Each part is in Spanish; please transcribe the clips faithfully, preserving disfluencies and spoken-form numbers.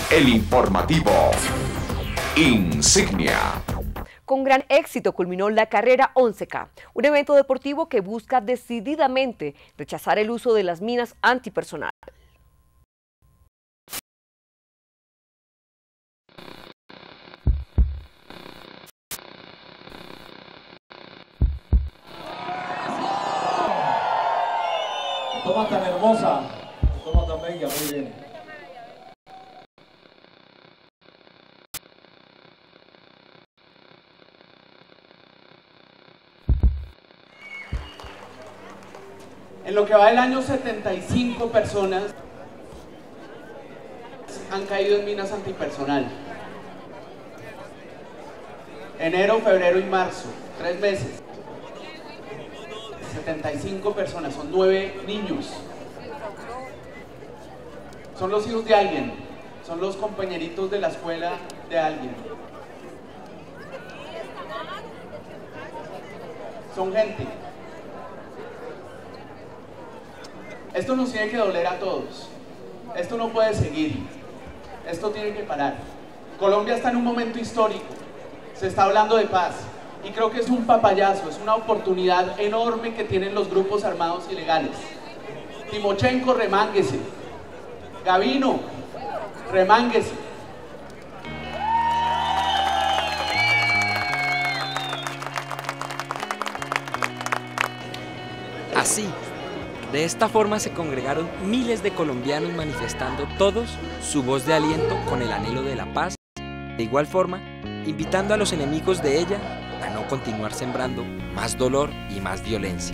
El informativo Insignia. Con gran éxito culminó la carrera once K, un evento deportivo que busca decididamente rechazar el uso de las minas antipersonal. Toma tan hermosa, toma tan bella, muy bien. En lo que va del año, setenta y cinco personas han caído en minas antipersonal. Enero, febrero y marzo, tres meses. setenta y cinco personas, son nueve niños. Son los hijos de alguien, son los compañeritos de la escuela de alguien. Son gente. Esto nos tiene que doler a todos. Esto no puede seguir. Esto tiene que parar. Colombia está en un momento histórico. Se está hablando de paz. Y creo que es un papayazo, es una oportunidad enorme que tienen los grupos armados ilegales. Timochenko, remánguese. Gavino, remánguese. Así, de esta forma se congregaron miles de colombianos manifestando todos su voz de aliento con el anhelo de la paz, de igual forma invitando a los enemigos de ella a no continuar sembrando más dolor y más violencia.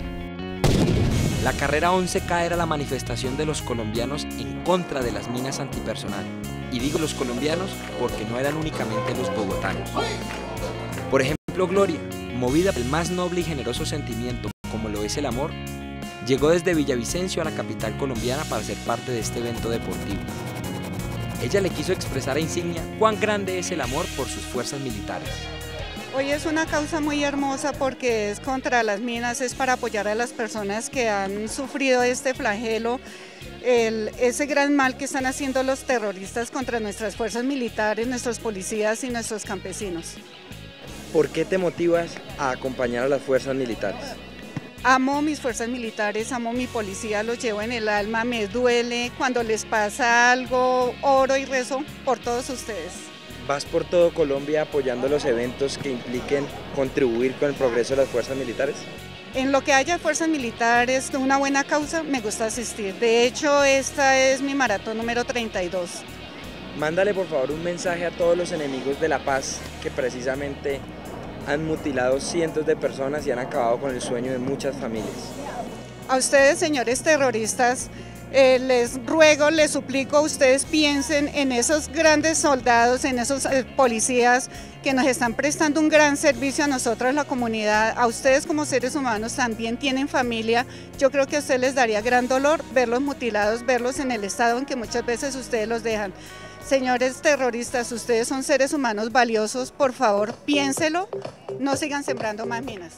La carrera once K era la manifestación de los colombianos en contra de las minas antipersonal, y digo los colombianos porque no eran únicamente los bogotanos. Por ejemplo, Gloria, movida por el más noble y generoso sentimiento como lo es el amor, llegó desde Villavicencio a la capital colombiana para ser parte de este evento deportivo. Ella le quiso expresar a Insignia cuán grande es el amor por sus fuerzas militares. Hoy es una causa muy hermosa porque es contra las minas, es para apoyar a las personas que han sufrido este flagelo, el, ese gran mal que están haciendo los terroristas contra nuestras fuerzas militares, nuestros policías y nuestros campesinos. ¿Por qué te motivas a acompañar a las fuerzas militares? Amo mis fuerzas militares, amo mi policía, los llevo en el alma, me duele cuando les pasa algo, oro y rezo por todos ustedes. ¿Vas por todo Colombia apoyando los eventos que impliquen contribuir con el progreso de las fuerzas militares? En lo que haya fuerzas militares, una buena causa, me gusta asistir. De hecho, esta es mi maratón número treinta y dos. Mándale por favor un mensaje a todos los enemigos de la paz que precisamente han mutilado cientos de personas y han acabado con el sueño de muchas familias. A ustedes, señores terroristas, eh, les ruego, les suplico, ustedes piensen en esos grandes soldados, en esos eh, policías que nos están prestando un gran servicio a nosotros, la comunidad. A ustedes como seres humanos también tienen familia. Yo creo que a ustedes les daría gran dolor verlos mutilados, verlos en el estado en que muchas veces ustedes los dejan. Señores terroristas, ustedes son seres humanos valiosos, por favor, piénselo, no sigan sembrando más minas.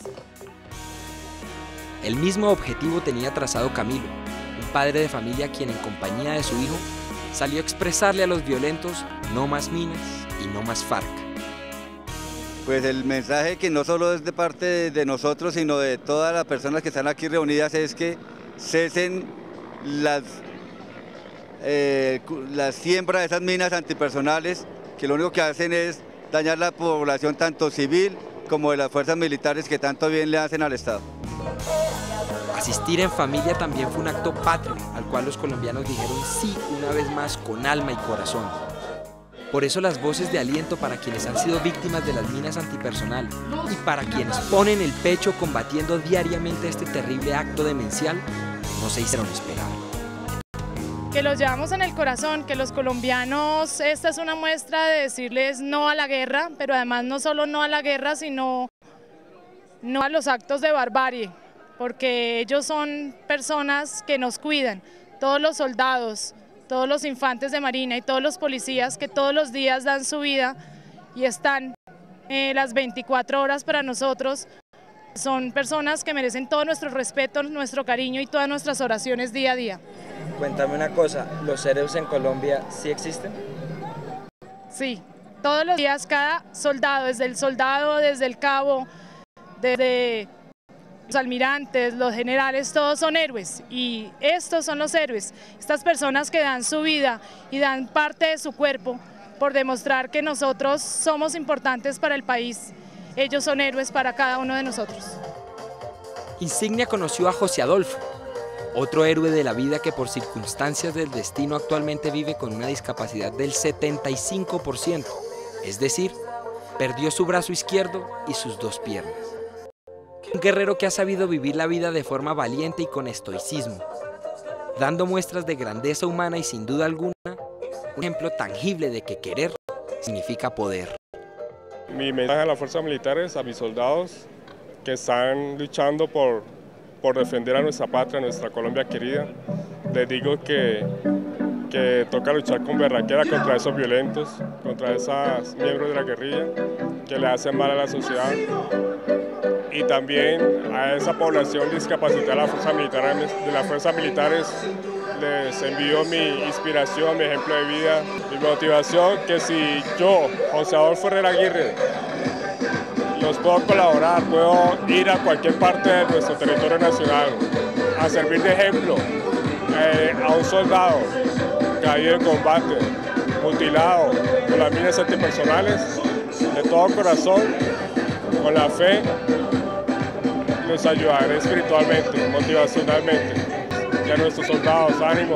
El mismo objetivo tenía trazado Camilo, un padre de familia quien en compañía de su hijo salió a expresarle a los violentos no más minas y no más FARC. Pues el mensaje que no solo es de parte de, de nosotros, sino de todas las personas que están aquí reunidas es que cesen las... Eh, la siembra de esas minas antipersonales que lo único que hacen es dañar la población tanto civil como de las fuerzas militares que tanto bien le hacen al Estado. Asistir en familia también fue un acto patrio al cual los colombianos dijeron sí una vez más con alma y corazón. Por eso las voces de aliento para quienes han sido víctimas de las minas antipersonal y para quienes ponen el pecho combatiendo diariamente este terrible acto demencial no se hicieron esperar. Que los llevamos en el corazón, que los colombianos, esta es una muestra de decirles no a la guerra, pero además no solo no a la guerra, sino no a los actos de barbarie, porque ellos son personas que nos cuidan, todos los soldados, todos los infantes de marina y todos los policías que todos los días dan su vida y están eh, las veinticuatro horas para nosotros, son personas que merecen todo nuestro respeto, nuestro cariño y todas nuestras oraciones día a día. Cuéntame una cosa, ¿los héroes en Colombia sí existen? Sí, todos los días cada soldado, desde el soldado, desde el cabo, desde los almirantes, los generales, todos son héroes y estos son los héroes, estas personas que dan su vida y dan parte de su cuerpo por demostrar que nosotros somos importantes para el país. Ellos son héroes para cada uno de nosotros. Insignia conoció a José Adolfo, otro héroe de la vida que por circunstancias del destino actualmente vive con una discapacidad del setenta y cinco por ciento, es decir, perdió su brazo izquierdo y sus dos piernas. Un guerrero que ha sabido vivir la vida de forma valiente y con estoicismo, dando muestras de grandeza humana y sin duda alguna, un ejemplo tangible de que querer significa poder. Mi mensaje a las fuerzas militares, a mis soldados que están luchando por, por defender a nuestra patria, a nuestra Colombia querida, les digo que, que toca luchar con berraquera contra esos violentos, contra esos miembros de la guerrilla que le hacen mal a la sociedad. Y también a esa población discapacitada de las fuerzas militares, de las fuerzas militares les envío mi inspiración, mi ejemplo de vida, mi motivación, que si yo, José Adolfo Herrera Aguirre, los puedo colaborar, puedo ir a cualquier parte de nuestro territorio nacional a servir de ejemplo eh, a un soldado caído en combate, mutilado con las minas antipersonales, de todo corazón, con la fe, los ayudaré espiritualmente, motivacionalmente. Y a nuestros soldados, ánimo,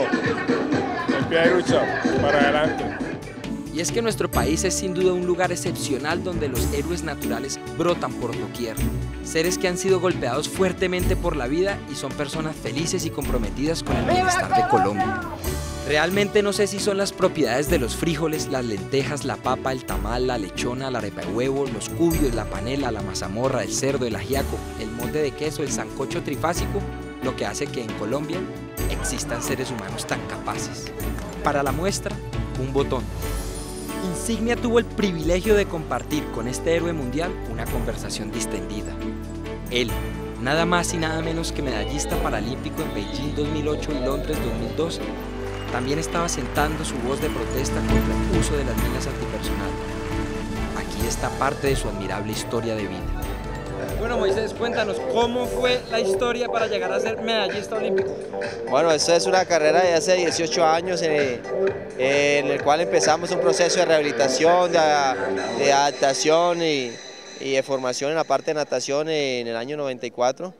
en pie de lucha, para adelante. Y es que nuestro país es sin duda un lugar excepcional donde los héroes naturales brotan por doquier. Seres que han sido golpeados fuertemente por la vida y son personas felices y comprometidas con el bienestar de Colombia. Realmente no sé si son las propiedades de los frijoles, las lentejas, la papa, el tamal, la lechona, la arepa de huevo, los cubios, la panela, la mazamorra, el cerdo, el ajiaco, el molde de queso, el sancocho trifásico, lo que hace que en Colombia existan seres humanos tan capaces. Para la muestra, un botón. Insignia tuvo el privilegio de compartir con este héroe mundial una conversación distendida. Él, nada más y nada menos que medallista paralímpico en Beijing dos mil ocho y Londres dos mil doce, también estaba sentando su voz de protesta contra el uso de las minas antipersonales. Aquí está parte de su admirable historia de vida. Bueno, Moisés, cuéntanos, ¿cómo fue la historia para llegar a ser medallista olímpico? Bueno, esto es una carrera de hace dieciocho años en, en el cual empezamos un proceso de rehabilitación, de, de adaptación y, y de formación en la parte de natación en el año noventa y cuatro.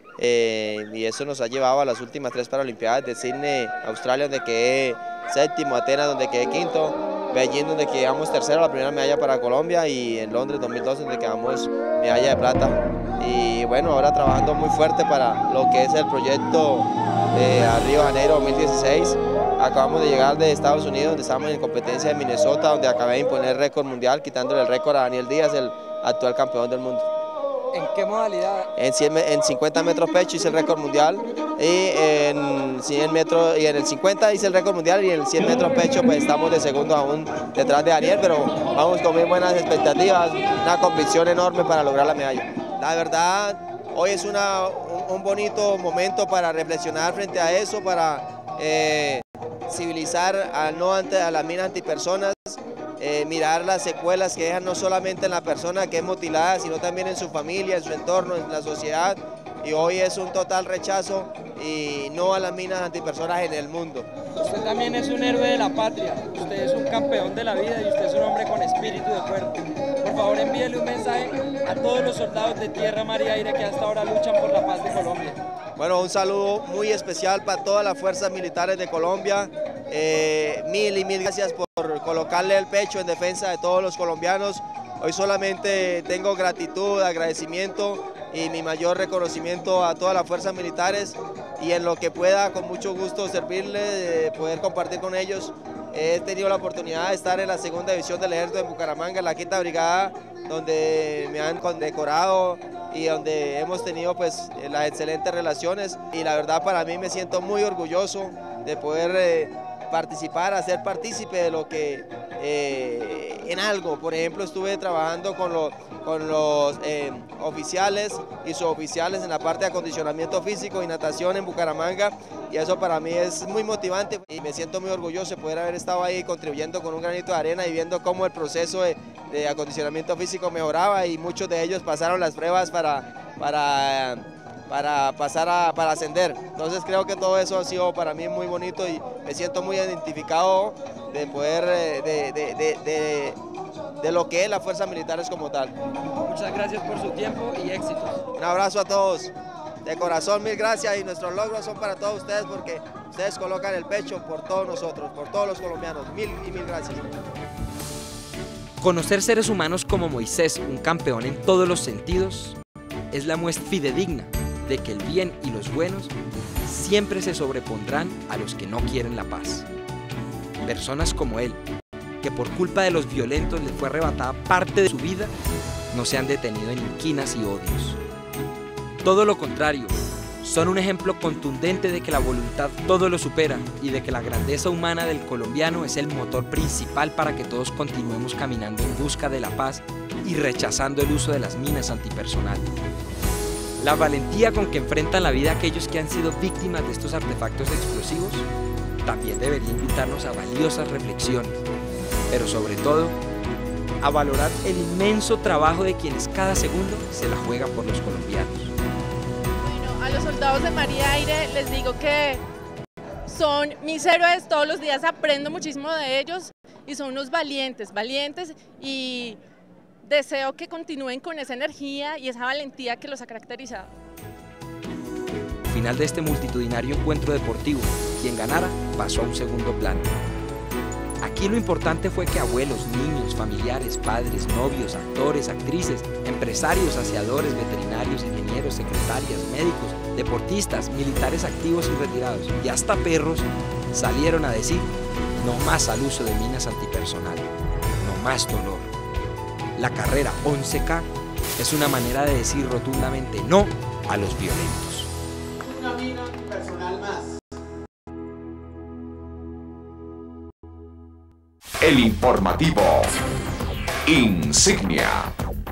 Eh, y eso nos ha llevado a las últimas tres Paralimpiadas de Sydney, Australia, donde quedé séptimo, Atenas, donde quedé quinto, Beijing, donde quedamos tercero, la primera medalla para Colombia, y en Londres dos mil doce, donde quedamos medalla de plata. Y bueno, ahora trabajando muy fuerte para lo que es el proyecto de Río de Janeiro dos mil dieciséis. Acabamos de llegar de Estados Unidos, donde estamos en competencia de Minnesota, donde acabé de imponer récord mundial, quitándole el récord a Daniel Díaz, el actual campeón del mundo. ¿En qué modalidad? En, cien, en cincuenta metros pecho hice el récord mundial, y en, cien metros, y en el cincuenta hice el récord mundial, y en el cien metros pecho pues estamos de segundo aún detrás de Daniel, pero vamos con muy buenas expectativas, una convicción enorme para lograr la medalla. La verdad, hoy es una, un, un bonito momento para reflexionar frente a eso, para eh, civilizar a, no ante, a las minas antipersonas, eh, mirar las secuelas que dejan no solamente en la persona que es mutilada, sino también en su familia, en su entorno, en la sociedad. Y hoy es un total rechazo y no a las minas antipersonas en el mundo. Usted también es un héroe de la patria, usted es un campeón de la vida y usted es un hombre con espíritu de cuerpo. Por favor, envíele un mensaje a todos los soldados de tierra, mar y aire que hasta ahora luchan por la paz de Colombia. Bueno, un saludo muy especial para todas las fuerzas militares de Colombia. Eh, mil y mil gracias por colocarle el pecho en defensa de todos los colombianos. Hoy solamente tengo gratitud, agradecimiento y mi mayor reconocimiento a todas las fuerzas militares, y en lo que pueda, con mucho gusto servirles, eh, poder compartir con ellos. He tenido la oportunidad de estar en la segunda división del ejército de Bucaramanga, en la quinta brigada, donde me han condecorado y donde hemos tenido pues las excelentes relaciones, y la verdad para mí me siento muy orgulloso de poder eh, participar, a ser partícipe de lo que, eh, en algo. Por ejemplo, estuve trabajando con, lo, con los eh, oficiales y suboficiales en la parte de acondicionamiento físico y natación en Bucaramanga, y eso para mí es muy motivante y me siento muy orgulloso de poder haber estado ahí contribuyendo con un granito de arena y viendo cómo el proceso de, de acondicionamiento físico mejoraba, y muchos de ellos pasaron las pruebas para, para, para pasar a para ascender. Entonces creo que todo eso ha sido para mí muy bonito y me siento muy identificado de poder, de, de, de, de, de lo que es las fuerzas militares como tal. Muchas gracias por su tiempo y éxitos. Un abrazo a todos. De corazón, mil gracias, y nuestros logros son para todos ustedes porque ustedes colocan el pecho por todos nosotros, por todos los colombianos. Mil y mil gracias. Conocer seres humanos como Moisés, un campeón en todos los sentidos, es la muestra fidedigna de que el bien y los buenos siempre se sobrepondrán a los que no quieren la paz. Personas como él, que por culpa de los violentos le fue arrebatada parte de su vida, no se han detenido en inquinas y odios. Todo lo contrario, son un ejemplo contundente de que la voluntad todo lo supera y de que la grandeza humana del colombiano es el motor principal para que todos continuemos caminando en busca de la paz y rechazando el uso de las minas antipersonal. La valentía con que enfrentan la vida aquellos que han sido víctimas de estos artefactos explosivos también debería invitarnos a valiosas reflexiones, pero sobre todo a valorar el inmenso trabajo de quienes cada segundo se la juegan por los colombianos. A los soldados de Mar y Aire les digo que son mis héroes, todos los días aprendo muchísimo de ellos y son unos valientes, valientes, y deseo que continúen con esa energía y esa valentía que los ha caracterizado. Al final de este multitudinario encuentro deportivo, quien ganara pasó a un segundo plano. Aquí lo importante fue que abuelos, niños, familiares, padres, novios, actores, actrices, empresarios, aseadores, veterinarios, ingenieros, secretarias, médicos, deportistas, militares activos y retirados, y hasta perros, salieron a decir no más al uso de minas antipersonal, no más dolor. La carrera once K es una manera de decir rotundamente no a los violentos. Una mina antipersonal más. El informativo Insignia.